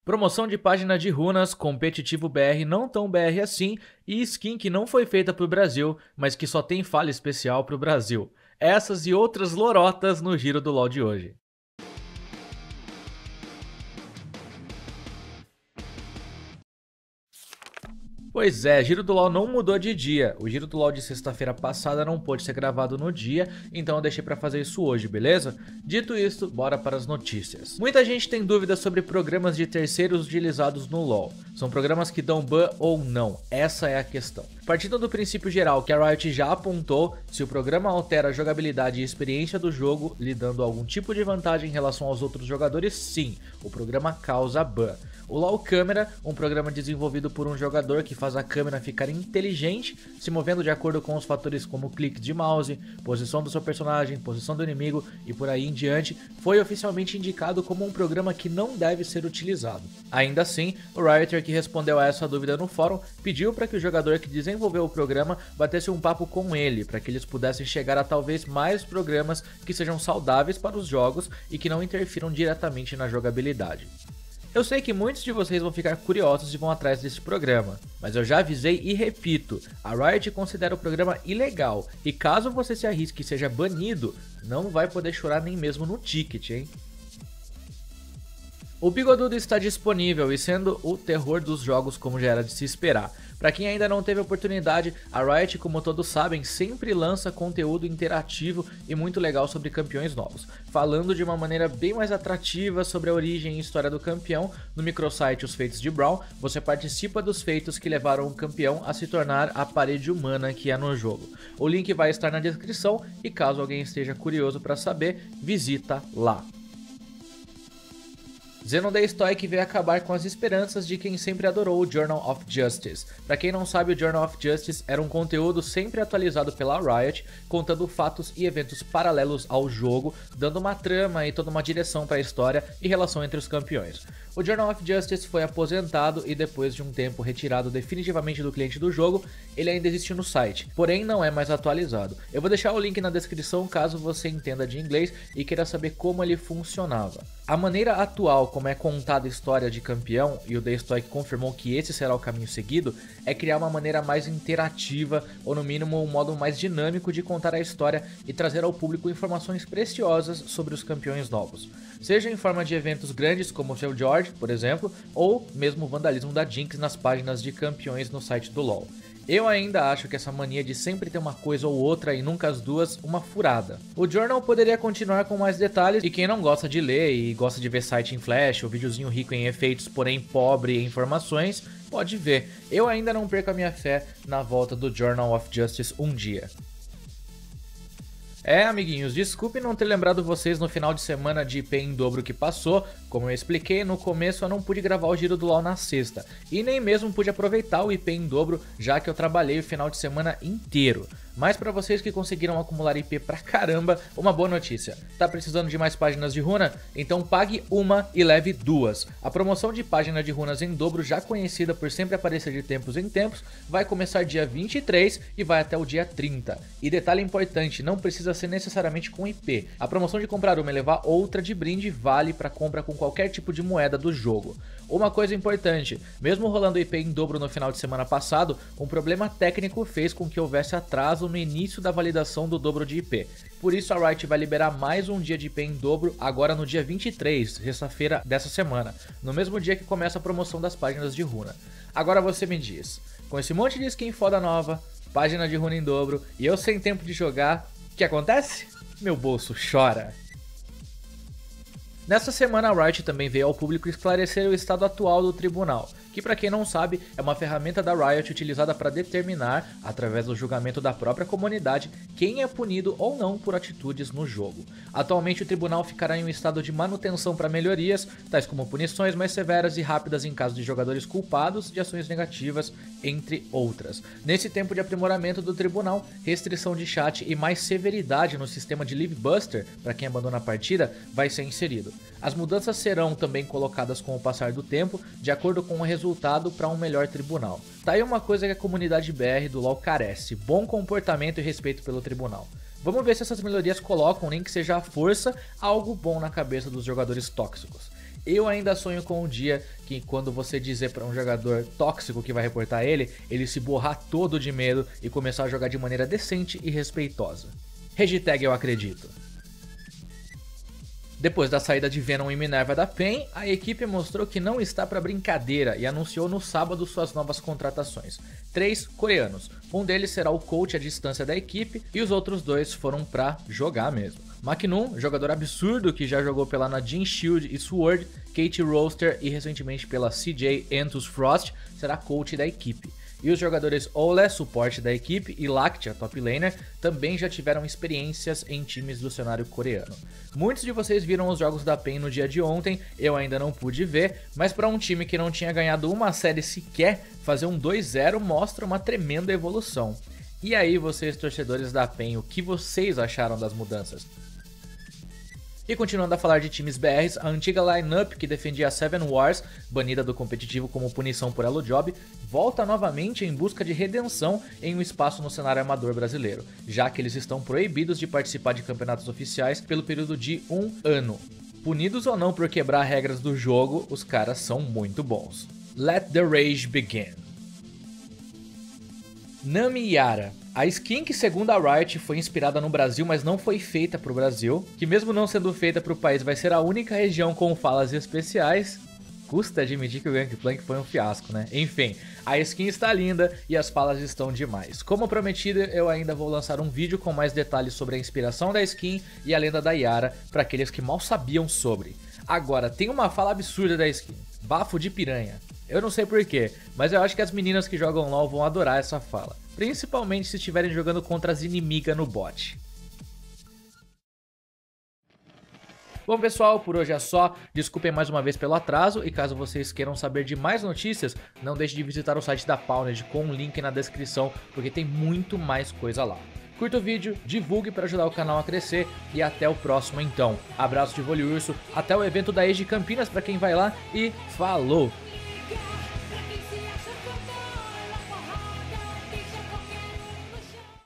Promoção de página de runas, competitivo BR não tão BR assim e skin que não foi feita pro Brasil, mas que só tem falha especial pro Brasil. Essas e outras lorotas no Giro do LoL de hoje. Pois é, Giro do LoL não mudou de dia. O Giro do LoL de sexta-feira passada não pôde ser gravado no dia, então eu deixei pra fazer isso hoje, beleza? Dito isso, bora para as notícias. Muita gente tem dúvidas sobre programas de terceiros utilizados no LoL. São programas que dão ban ou não? Essa é a questão. Partindo do princípio geral que a Riot já apontou, se o programa altera a jogabilidade e experiência do jogo, lhe dando algum tipo de vantagem em relação aos outros jogadores, sim, o programa causa ban. O LoL Câmera, um programa desenvolvido por um jogador que faz a câmera ficar inteligente, se movendo de acordo com os fatores como clique de mouse, posição do seu personagem, posição do inimigo e por aí em diante, foi oficialmente indicado como um programa que não deve ser utilizado. Ainda assim, o Rioter, que respondeu a essa dúvida no fórum, pediu para que o jogador que desenvolveu o programa batesse um papo com ele, para que eles pudessem chegar a talvez mais programas que sejam saudáveis para os jogos e que não interfiram diretamente na jogabilidade. Eu sei que muitos de vocês vão ficar curiosos e vão atrás desse programa, mas eu já avisei e repito, a Riot considera o programa ilegal e caso você se arrisque e seja banido, não vai poder chorar nem mesmo no ticket, hein? O Bigodudo está disponível e sendo o terror dos jogos como já era de se esperar. Para quem ainda não teve oportunidade, a Riot, como todos sabem, sempre lança conteúdo interativo e muito legal sobre campeões novos, falando de uma maneira bem mais atrativa sobre a origem e história do campeão. No microsite Os Feitos de Brawl, você participa dos feitos que levaram o campeão a se tornar a parede humana que é no jogo. O link vai estar na descrição e caso alguém esteja curioso para saber, visita lá. Xeno The Stoic veio acabar com as esperanças de quem sempre adorou o Journal of Justice. Pra quem não sabe, o Journal of Justice era um conteúdo sempre atualizado pela Riot, contando fatos e eventos paralelos ao jogo, dando uma trama e toda uma direção para a história e relação entre os campeões. O Journal of Justice foi aposentado e depois de um tempo retirado definitivamente do cliente do jogo, ele ainda existe no site, porém não é mais atualizado. Eu vou deixar o link na descrição caso você entenda de inglês e queira saber como ele funcionava. A maneira atual como é contada a história de campeão, e o The Stoic confirmou que esse será o caminho seguido, é criar uma maneira mais interativa, ou no mínimo um modo mais dinâmico de contar a história e trazer ao público informações preciosas sobre os campeões novos. Seja em forma de eventos grandes como o seu George, por exemplo, ou mesmo o vandalismo da Jinx nas páginas de campeões no site do LoL. Eu ainda acho que essa mania de sempre ter uma coisa ou outra e nunca as duas, uma furada. O Journal poderia continuar com mais detalhes e quem não gosta de ler e gosta de ver site em flash ou videozinho rico em efeitos, porém pobre em informações, pode ver. Eu ainda não perco a minha fé na volta do Journal of Justice um dia. Amiguinhos, desculpe não ter lembrado vocês no final de semana de IP em dobro que passou. Como eu expliquei, no começo eu não pude gravar o Giro do LoL na sexta, e nem mesmo pude aproveitar o IP em dobro, já que eu trabalhei o final de semana inteiro. Mas para vocês que conseguiram acumular IP pra caramba, uma boa notícia. Tá precisando de mais páginas de runa? Então pague uma e leve duas. A promoção de página de runas em dobro, já conhecida por sempre aparecer de tempos em tempos, vai começar dia 23 e vai até o dia 30. E detalhe importante, não precisa ser necessariamente com IP. A promoção de comprar uma e levar outra de brinde vale para compra com qualquer tipo de moeda do jogo. Uma coisa importante, mesmo rolando IP em dobro no final de semana passado, um problema técnico fez com que houvesse atraso no início da validação do dobro de IP. Por isso a Riot vai liberar mais um dia de IP em dobro agora no dia 23, sexta-feira dessa semana, no mesmo dia que começa a promoção das páginas de runa. Agora você me diz, com esse monte de skin foda nova, página de runa em dobro e eu sem tempo de jogar, o que acontece? Meu bolso chora. Nessa semana a Riot também veio ao público esclarecer o estado atual do tribunal, que para quem não sabe é uma ferramenta da Riot utilizada para determinar, através do julgamento da própria comunidade, quem é punido ou não por atitudes no jogo. Atualmente o tribunal ficará em um estado de manutenção para melhorias, tais como punições mais severas e rápidas em caso de jogadores culpados de ações negativas, entre outras. Nesse tempo de aprimoramento do tribunal, restrição de chat e mais severidade no sistema de Leave Buster, para quem abandona a partida, vai ser inserido. As mudanças serão também colocadas com o passar do tempo, de acordo com o resultado para um melhor tribunal. Tá aí uma coisa que a comunidade BR do LoL carece, bom comportamento e respeito pelo tribunal. Vamos ver se essas melhorias colocam, nem que seja à força, algo bom na cabeça dos jogadores tóxicos. Eu ainda sonho com um dia que quando você dizer para um jogador tóxico que vai reportar ele se borrar todo de medo e começar a jogar de maneira decente e respeitosa. Hashtag eu acredito. Depois da saída de Venom e Minerva da PEN, a equipe mostrou que não está para brincadeira e anunciou no sábado suas novas contratações. 3 coreanos, um deles será o coach à distância da equipe e os outros 2 foram para jogar mesmo. Maknum, jogador absurdo que já jogou pela Najin Shield e Sword, Kate Roaster e recentemente pela CJ Entus Frost, será coach da equipe. E os jogadores Ole, suporte da equipe, e Lactia, top laner, também já tiveram experiências em times do cenário coreano. Muitos de vocês viram os jogos da PEN no dia de ontem, eu ainda não pude ver, mas para um time que não tinha ganhado uma série sequer, fazer um 2-0 mostra uma tremenda evolução. E aí vocês torcedores da PEN, o que vocês acharam das mudanças? E continuando a falar de times BRs, a antiga lineup que defendia a Seven Wars, banida do competitivo como punição por Elo Job, volta novamente em busca de redenção em um espaço no cenário amador brasileiro, já que eles estão proibidos de participar de campeonatos oficiais pelo período de 1 ano. Punidos ou não por quebrar regras do jogo, os caras são muito bons. Let the Rage Begin. Nami Yara. A skin que segundo a Riot foi inspirada no Brasil, mas não foi feita para o Brasil, que mesmo não sendo feita para o país vai ser a única região com falas especiais, custa admitir que o Gangplank foi um fiasco, né? Enfim, a skin está linda e as falas estão demais. Como prometido, eu ainda vou lançar um vídeo com mais detalhes sobre a inspiração da skin e a lenda da Yara para aqueles que mal sabiam sobre. Agora, tem uma fala absurda da skin, bafo de piranha. Eu não sei porquê, mas eu acho que as meninas que jogam LoL vão adorar essa fala. Principalmente se estiverem jogando contra as inimigas no bot. Bom pessoal, por hoje é só, desculpem mais uma vez pelo atraso e caso vocês queiram saber de mais notícias, não deixe de visitar o site da Pawned com um link na descrição, porque tem muito mais coisa lá. Curta o vídeo, divulgue para ajudar o canal a crescer e até o próximo então. Abraço de Voliurso, até o evento da EG Campinas para quem vai lá e falou!